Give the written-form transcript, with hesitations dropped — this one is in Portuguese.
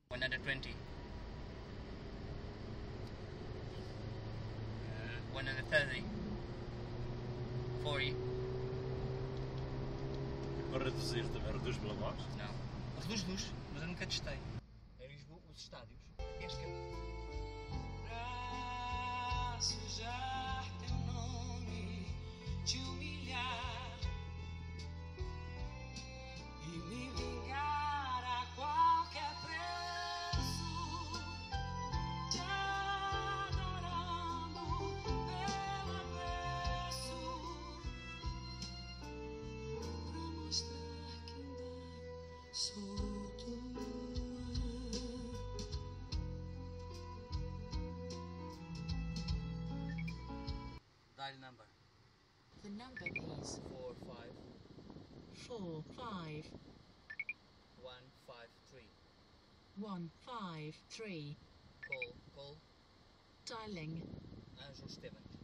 120. 130. 40. Para reduzir também, reduz pela voz? Não. Reduz, mas eu nunca testei. Em Lisboa, os estádios. Este Pra sujar teu nome, te humilhar e me vingar a qualquer preço, te adorando pelo avesso, pra mostrar que ainda sou tua. Dial number. The number please. 45 45 153. 153. Call. Dialing. Ângelo Esteban.